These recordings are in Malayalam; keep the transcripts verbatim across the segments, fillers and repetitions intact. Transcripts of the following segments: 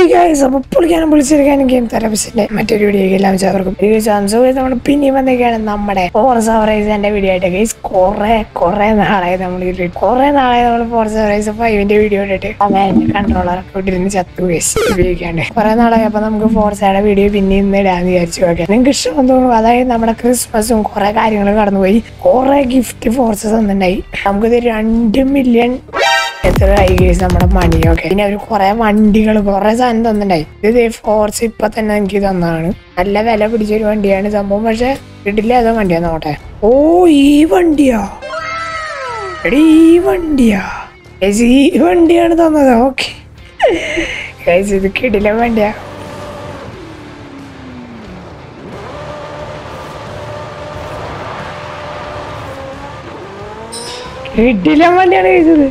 പൊളിക്കാനും പൊളിച്ചെടുക്കാനും ഗെയിം തെറാപ്പിസ്റ്റിന്റെ മറ്റൊരു വീഡിയോ എല്ലാം ചേർക്കും. നമ്മൾ പിന്നെയും വന്നേക്കാണ് നമ്മുടെ ഫോർസ ഹൊറൈസന്റെ വീഡിയോ ആയിട്ട്. ഗൈസ് കുറെ കുറെ നാളായി നമ്മൾ കുറെ നാളായി നമ്മൾ ഫോർസ ഹൊറൈസൺ ഫൈവിന്റെ വീഡിയോ ഇട്ടിട്ട് അങ്ങനെ കൺട്രോളറൊക്കെ ഇട്ടിരുന്ന് ചത്തു വേസ്റ്റ് ഉപയോഗിക്കാണ്ട് കുറെ നാളായി. അപ്പൊ നമുക്ക് ഫോർസയുടെ വീഡിയോ പിന്നെ ഇന്ന് ഇടാന്ന് വിചാരിച്ചു. ഓക്കെ, നിങ്ങൾക്ക് ഇഷ്ടം തോന്നുന്നു. അതായത് നമ്മുടെ ക്രിസ്മസും കുറെ കാര്യങ്ങൾ കടന്നുപോയി, കുറെ ഗിഫ്റ്റ് ഫോർസസ് തന്നിട്ടുണ്ടായി. നമുക്കിത് രണ്ട് മില്യൺ എത്ര ആയി കേസ് നമ്മുടെ മണിയൊക്കെ. പിന്നെ അവര് കുറെ വണ്ടികൾ കുറെ സാധനം തന്നിട്ടുണ്ടായി. ഇത് ഫോർസ് ഇപ്പൊ തന്നെ എനിക്ക് തന്നതാണ്. നല്ല വില പിടിച്ചൊരു വണ്ടിയാണ് സംഭവം, പക്ഷെ വീട്ടിലെ ഏതോ വണ്ടിയാ നോട്ടെ. ഓ ഈ വണ്ടിയാ എടി, ഈ വണ്ടിയാ ഈ വണ്ടിയാണ് തന്നത്. ഓക്കെ ഇത് കിടില വണ്ടിയാ. കിടില വണ്ടിയാണ് കഴിച്ചത്.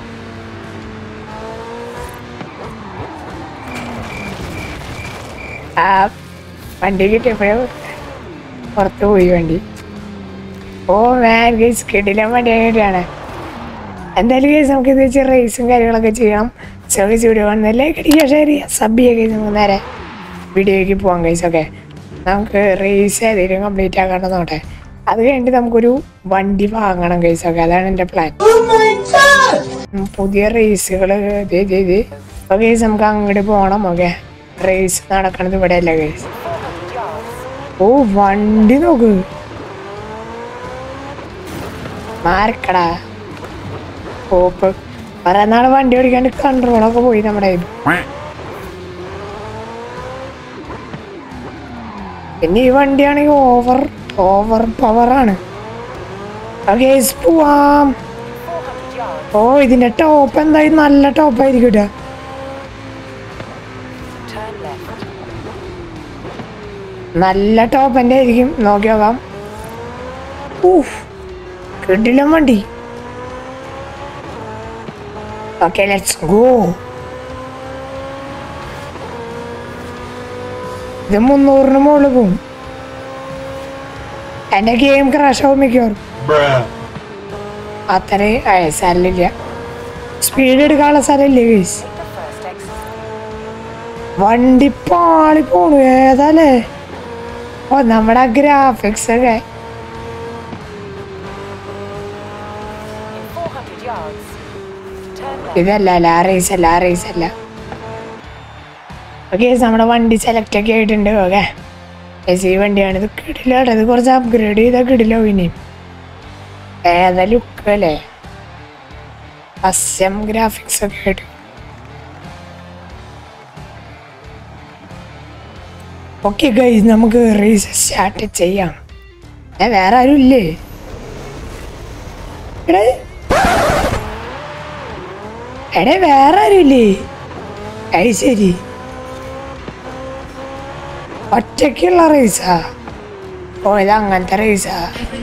ആ വണ്ടി കിട്ടിയപ്പോഴേ പുറത്ത് പോയി വണ്ടി. ഓ മാൻ ഗൈസ്, കിടിലൻ വണ്ടിയാണ്. എന്തായാലും ഗൈസ് നമുക്ക് ഇത് വെച്ച് റേസും കാര്യങ്ങളൊക്കെ ചെയ്യണം. സർവീസ് വീഡിയോ കാണുന്നല്ലേ കിട്ടിയ ഷെയർ ചെയ്യാം, സബ് ചെയ്യുക ഗൈസ്. നമുക്ക് നേരെ വീഡിയോയ്ക്ക് പോകാം ഗൈസ്. ഓക്കെ, നമുക്ക് റേസ് ഏതെങ്കിലും കംപ്ലീറ്റ് ആക്കാണ്ട് നോട്ടെ. അത് കഴിഞ്ഞിട്ട് നമുക്കൊരു വണ്ടി വാങ്ങണം ഗൈസ്. ഓക്കെ, അതാണ് എൻ്റെ പ്ലാൻ. പുതിയ റേസുകൾ ഇത് ഇത് അപ്പോൾ ഗൈസ് നമുക്ക് അങ്ങോട്ട് പോകണം. ഓക്കെ, റേസ് നടക്കണത് ഇവിടെ അല്ല ഗൈസ്. ഓ വണ്ടി നോക്ക്, മാർക്കടാ ഓപ്പ്. കുറെ നാള് വണ്ടി ഓടിക്കാണ്ട് കൺട്രോളൊക്കെ പോയി നമ്മുടെ. പിന്നെ ഈ വണ്ടിയാണെങ്കിൽ ഓവർ ഓവർ പവറാണ്. ഗൈസ് പോവാം. ഓ ഇതിന്റെ ടോപ്പ് എന്തായാലും നല്ല ടോപ്പായിരിക്കും കേട്ടോ. നല്ല ടോപ്പ് എൻ്റെ ആയിരിക്കും, നോക്കി നോക്കാം. ഊഫ് കിടിലൻ വണ്ടി. Okay let's go. ഇത് മുന്നൂറിന് മുകളിൽ പോവും. എൻ്റെ ഗെയിം ക്രാഷ് ആവും മിക്കവാറും. അത്രയും സ്ഥലമില്ല, സ്പീഡ് എടുക്കാനുള്ള സ്ഥലമില്ലേ ഗൈസ്. വണ്ടി പാളി പോണു ഏതാല്ലേ. ഓ നമ്മുടെ ഗ്രാഫിക്സ് ഒക്കെ ഇതല്ല അല്ല ആ റേസ് അല്ല ആ റേസ് അല്ല. ഓക്കെ, നമ്മുടെ വണ്ടി സെലക്ട് ഒക്കെ ആയിട്ടുണ്ട്. ഓക്കെ, ഈ വണ്ടിയാണ്. ഇത് കിടില കേട്ടോ, ഇത് കുറച്ച് അപ്ഗ്രേഡ് ചെയ്താൽ കിടിലോ. ഇനിയും ഏതാ ലുക്ക് അല്ലേ, അസ്യം ഗ്രാഫിക്സ് ഒക്കെ ആയിട്ട്. ഓക്കെ ഗൈസ്, നമുക്ക് റേസ് സ്റ്റാർട്ട് ചെയ്യാം. ഏ വേറെ ആരും ഇല്ലേ? എടേ എടേ വേറെ ആരും ഇല്ലേ? അത് ശരി, ഒറ്റയ്ക്കുള്ള റേസാ. ഓ ഇത് അങ്ങനത്തെ റേസാ.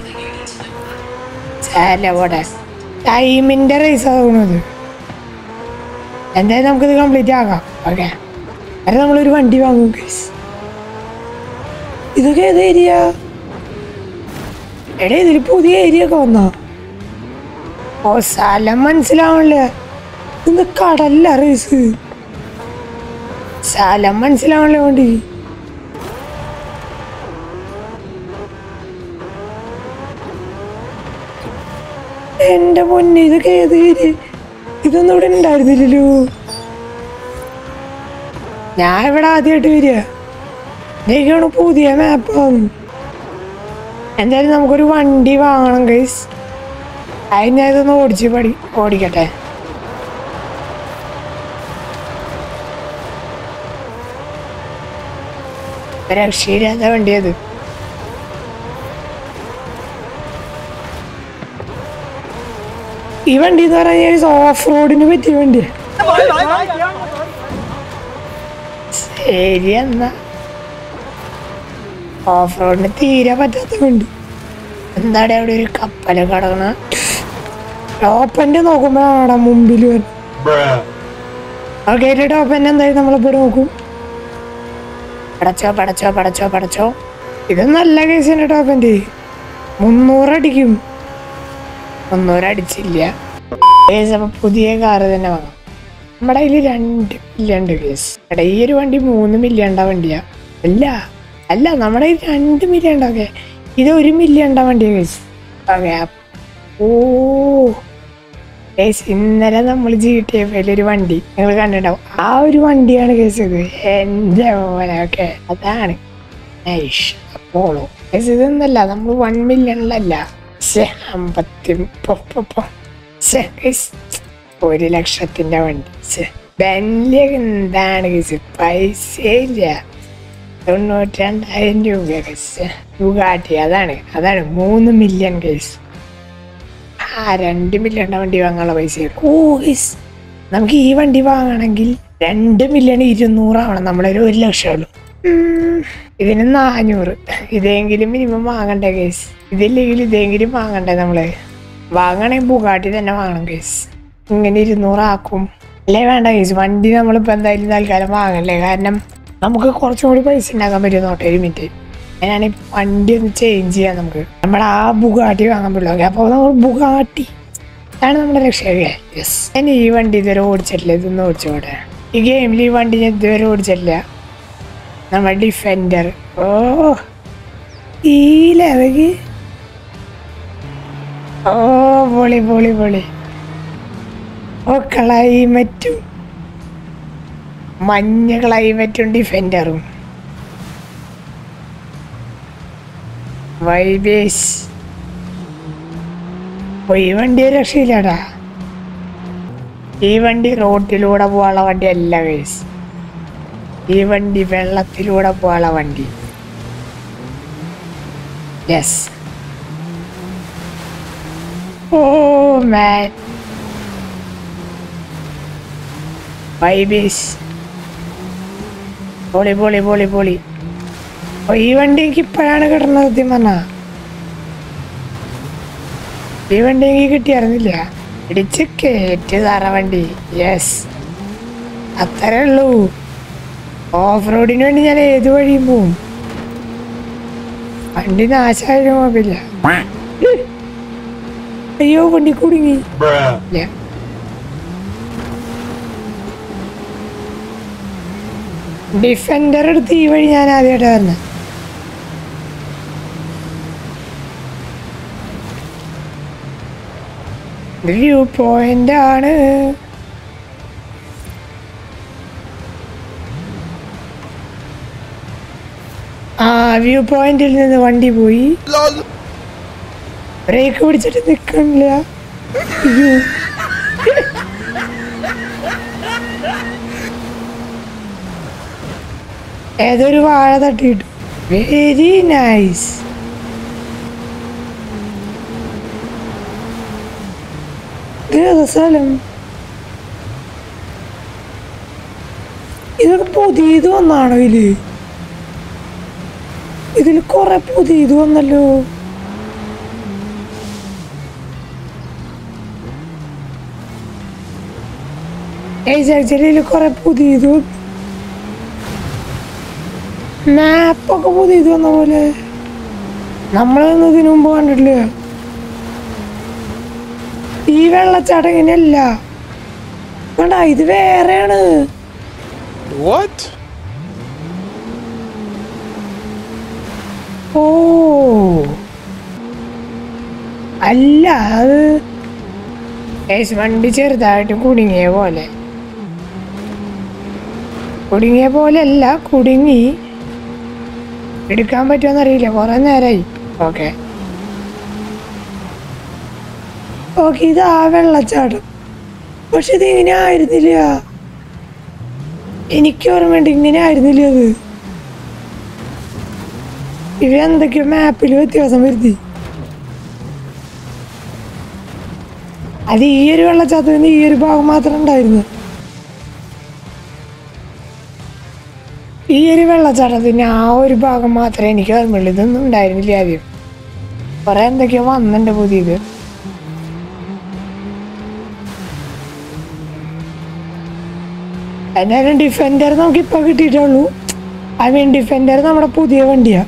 ചാലവിടെ ടൈമിന്റെ റേസാ തോന്നുന്നത്. എന്തായാലും നമുക്കിത് കംപ്ലീറ്റ് ആക്കാം. ഓക്കെ, അത് നമ്മളൊരു വണ്ടി വാങ്ങും ഗൈസ്. ഇതൊക്കെ ഏത് ഏരിയ? എടേ ഇതിൽ പുതിയ ഏരിയ ഒക്കെ വന്നോ? ഓ സ്ഥലം മനസ്സിലാവണില്ല. ഇന്ന് കടല്ല റേസ്, സ്ഥലം മനസ്സിലാവണില്ല വണ്ടി. എന്റെ പൊന്നെ, ഇതൊക്കെ ഏത് ഏരിയ? ഇതൊന്നും ഇവിടെ ഉണ്ടായിരുന്നില്ലല്ലോ. ഞാൻ ഇവിടെ ആദ്യമായിട്ട് വരിക. ഇതൊക്കെയാണ് പുതിയ മാപ്പാണ്. എന്തായാലും നമുക്കൊരു വണ്ടി വാങ്ങണം ഗൈസ്. അതിന് ഞാൻ ഇതൊന്ന് ഓടിച്ച് പഠി ഓടിക്കട്ടെ. രക്ഷയില്ലാത്ത വണ്ടിയത്. ഈ വണ്ടി എന്ന് പറഞ്ഞാൽ ഓഫ് റോഡിന് പറ്റിയ വണ്ടിയാണ്. ശരി എന്നാ, ഓഫ് റോഡിന് തീരെ പറ്റാത്ത വണ്ടി. എന്താണ് അവിടെ ഒരു കപ്പല് കിടക്കണ? ടോപ്പൻ്റെ നോക്കുമ്പോഴാണ് മുമ്പിൽ വരും. ഓക്കെ, ടോപ്പൻ്റെ എന്തായാലും നമ്മളിപ്പോൾ നോക്കും. പടച്ചോ പടച്ചോ പടച്ചോ പടച്ചോ. ഇത് നല്ല കേസിൻ്റെ ടോപ്പൻ്റെ മുന്നൂറടിക്കും. മുന്നൂറ് അടിച്ചില്ല. പുതിയ കാറ് തന്നെ വാങ്ങാം. നമ്മുടെ കയ്യിൽ രണ്ട് മില്യൺ ഉണ്ട് കേസ്. എടാ ഈ ഒരു വണ്ടി മൂന്ന് മില്യൺ ഉണ്ടാ വണ്ടിയാ? അല്ല അല്ല നമ്മുടെ കയ്യിൽ രണ്ട് മില്യൺ ഉണ്ടോക്കെ. ഇത് ഒരു മില്യൺ ഉണ്ടാ വണ്ടിയാ കേസ്. ഓക്കെ. ഓ കേസ് ഇന്നലെ നമ്മൾ ജി ടി എഫ് ഒരു വണ്ടി നിങ്ങൾ കണ്ടിട്ടുണ്ടാവും. ആ ഒരു വണ്ടിയാണ് കേസ് ഇത്. എൻ്റെ പോലെ. ഓക്കെ അതാണ് അപ്പോളോ കേസ്. ഇതൊന്നല്ല നമ്മൾ വൺ മില്യണിലല്ല. അമ്പത്തി ഒരു ലക്ഷത്തിന്റെ വണ്ടി. ബെന്ലി എന്താണ് കേസ്? പൈസ ഇല്ല. തൊണ്ണൂറ്റി രണ്ടായിരം രൂപ കേസ്. ബുഗാട്ടി അതാണ് അതാണ് മൂന്ന് മില്യൺ കേസ്. ആ രണ്ട് മില്യണിന്റെ വണ്ടി വാങ്ങാനുള്ള പൈസ. ഓ കേസ് നമുക്ക് ഈ വണ്ടി വാങ്ങണമെങ്കിൽ രണ്ട് മില്യൺ ഇരുന്നൂറാവണം. നമ്മളൊരു ഒരു ലക്ഷം ഉള്ളൂ. ഇതിന് നാനൂറ്. ഇതെങ്കിലും മിനിമം വാങ്ങണ്ടേ കേസ്. ഇതില്ലെങ്കിൽ ഇതെങ്കിലും വാങ്ങണ്ടേ നമ്മള്. വാങ്ങണമെങ്കിൽ ബുഗാട്ടി തന്നെ വാങ്ങണം കേസ്. ഇങ്ങനെ ഇരുന്നൂറാക്കും അല്ലേ? വേണ്ട കേസ്. വണ്ടി നമ്മളിപ്പോൾ എന്തായാലും തൽക്കാലം വാങ്ങല്ലേ. കാരണം നമുക്ക് കുറച്ചും കൂടി പൈസ ഉണ്ടാക്കാൻ പറ്റും. നോട്ടെ ഒരു മിനിറ്റ്, ഞാനാണ് വണ്ടി ഒന്ന് ചേഞ്ച് ചെയ്യാം. നമുക്ക് നമ്മുടെ ആ ബുഗാട്ടി വാങ്ങാൻ പറ്റുള്ളൂ. അപ്പോൾ നമ്മൾ ബുഗാട്ടി അതാണ് നമ്മുടെ ലക്ഷ്യം. യെസ്. ഞാൻ ഈ വണ്ടി ഇതുവരെ ഓടിച്ചിട്ടില്ല. ഇതൊന്നും ഓടിച്ചോട്ടെ. ഈ ഗെയിമിൽ ഈ വണ്ടി ഞാൻ ഇതുവരെ ഓടിച്ചിട്ടില്ല. നമ്മുടെ ഡിഫെൻഡർ. ഓ ഈ ലെവല്. ഓ പൊളി പൊളി പൊളി. ഓ ക്ലൈമറ്റും മഞ്ഞ ക്ലൈമറ്റും ഡിഫെൻഡറും വൈബേസ്. ഈ വണ്ടി രക്ഷയില്ലടാ. ഈ വണ്ടി റോഡിലൂടെ പോകാനുള്ള വണ്ടി അല്ല വേസ്. ഈ വണ്ടി വെള്ളത്തിലൂടെ പോകാനുള്ള വണ്ടി. യെസ്. Oh man vibes. പൊളി പൊളി പൊളി പൊളി. അപ്പൊ ഈ വണ്ടി എനിക്ക് ഇപ്പോഴാണ് കിട്ടണത്. സത്യം പറഞ്ഞാ ഈ വണ്ടി എനിക്ക് കിട്ടിയായിരുന്നില്ല. ഇടിച്ച് കേറ്റ് തറ വണ്ടി. യെസ് അത്രേ ഉള്ളൂ. ഓഫ് റോഡിന് വേണ്ടി ഞാൻ ഏത് വഴിയും പോവും. വണ്ടി നാശമായാലും കുഴപ്പമില്ല. അയ്യോ വണ്ടി കുടുങ്ങി. ഡിഫെൻഡർ എടുത്ത് ഈ വഴി ഞാൻ ആദ്യമായിട്ട് വന്നത്. വ്യൂ പോയിന്റ് ആണ്. ആ വ്യൂ പോയിന്റിൽ നിന്ന് വണ്ടി പോയി. ബ്രേക്ക് പിടിച്ചിട്ട് നിൽക്കണില്ല. ഏതൊരു വാഴ തട്ടിയിട്ടു. Very nice. ഇതേതാ സ്ഥലം? ഇതൊക്കെ പുതിയത് വന്നാണോ? ഇതില് ഇതിൽ കൊറേ പുതിയത് വന്നല്ലോ. ആക്ച്വലി കൊറേ പുതിയത് മാപ്പൊക്കെ പുതിയത് വന്ന പോലെ. നമ്മളൊന്നും ഇതിനു മുമ്പ് കണ്ടിട്ടില്ല. ഈ വെള്ളച്ചാട്ടം ഇങ്ങനെയല്ല വേണ്ട. ഇത് വേറെയാണ്. ഓ അല്ല അത് വണ്ടി ചെറുതായിട്ട് കുടുങ്ങിയ പോലെ. കുടുങ്ങിയ പോലെ അല്ല, കുടുങ്ങി. എടുക്കാൻ പറ്റുമെന്നറിയില്ല. കുറെ നേരമായി. ഓക്കെ ഓക്കെ ഇത് ആ വെള്ളച്ചാട്ടം. പക്ഷെ ഇത് ഇങ്ങനെ ആയിരുന്നില്ല. എനിക്ക് ഓർമ്മയുണ്ട് ഇങ്ങനെ ആയിരുന്നില്ല അത്. ഇവ എന്തൊക്കെയോ മാപ്പിൽ വ്യത്യാസം വരുത്തി. അത് ഈ ഒരു വെള്ളച്ചാട്ടത്തിൽ ഈ ഒരു ഭാഗം മാത്രം ഉണ്ടായിരുന്നു. ഈ ഒരു വെള്ളച്ചാട്ടത്തിന് ആ ഒരു ഭാഗം മാത്രമേ എനിക്ക് ഓർമ്മയുള്ളൂ. ഇതൊന്നും ഉണ്ടായിരുന്നില്ല ആദ്യം. കുറെ എന്തൊക്കെയോ വന്നിട്ടുണ്ട് പുതിയത്. എന്നാലും ഡിഫെൻഡർ നമുക്ക് ഇപ്പൊ കിട്ടിയിട്ടുള്ളൂ. ഐ മീൻ ഡിഫെൻഡർ നമ്മുടെ പുതിയ വണ്ടിയാ.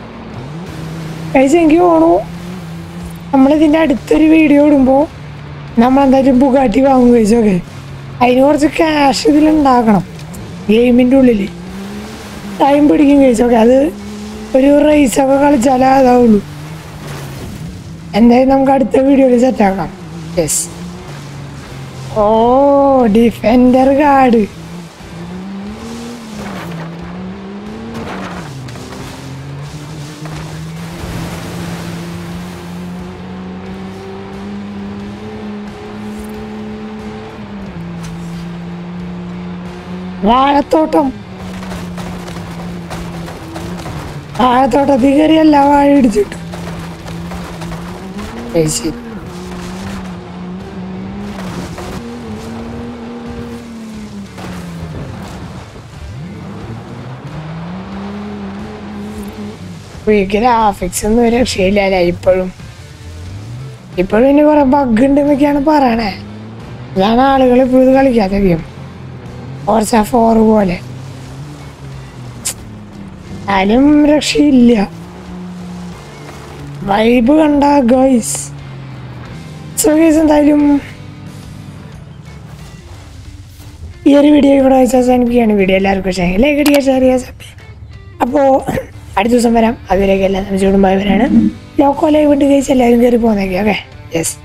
കഴിച്ച് എനിക്ക് തോന്നുന്നു നമ്മളിതിൻ്റെ അടുത്തൊരു വീഡിയോ ഇടുമ്പോൾ നമ്മളെന്തായാലും ബുഗാട്ടി വാങ്ങും കഴിച്ചോക്കെ. അതിന് കുറച്ച് ക്യാഷ് ഇതിലുണ്ടാക്കണം. ഗെയിമിൻ്റെ ഉള്ളിൽ ടൈം പിടിക്കും കഴിച്ചോക്കെ. അത് ഒരു റേസൊക്കെ കളിച്ചാലേ അതാവുള്ളൂ. എന്തായാലും നമുക്ക് അടുത്ത വീഡിയോയിൽ സെറ്റാക്കാം. യെസ്. Oh Defender card. വാഴത്തോട്ടം. വാഴത്തോട്ടത്തിൽ കയറി എല്ലാ വാഴ ഇടിച്ചിട്ടു. ഗ്രാഫിക്സ് ഒന്നും ഒരു രക്ഷയില്ല ഇപ്പോഴും. ഇപ്പോഴും ഇനി കുറെ ബഗ് ഉണ്ടെന്നൊക്കെയാണ് പറയണേ. അതാണ് ആളുകൾ ഇപ്പോഴും കളിക്കാത്ത ഗെയിം. ഫോർസ ഫോർ പോലെ ആരും രക്ഷയില്ല. വൈബ് കണ്ട ഗൈസ്. സോ ഗൈസ് എന്തായാലും ഈ ഒരു വീഡിയോ ഇവിടെ വെച്ചാൽ അവസാനിപ്പിക്കുകയാണ്. വീഡിയോ എല്ലാവർക്കും ഇഷ്ടമെങ്കിൽ ലൈക്ക് അടിക്കുക, ഷെയർ ചെയ്യുക. അപ്പോൾ അടുത്ത ദിവസം വരാം. അതുവരെയൊക്കെ എല്ലാം നമ്മൾ ചൂടുമ്പോൾ വരാണ്. ലോക്കോ ലൈവ് ഉണ്ട് ഗൈസ്. എല്ലാവരും കയറി പോകുന്നേക്കെ. Okay yes.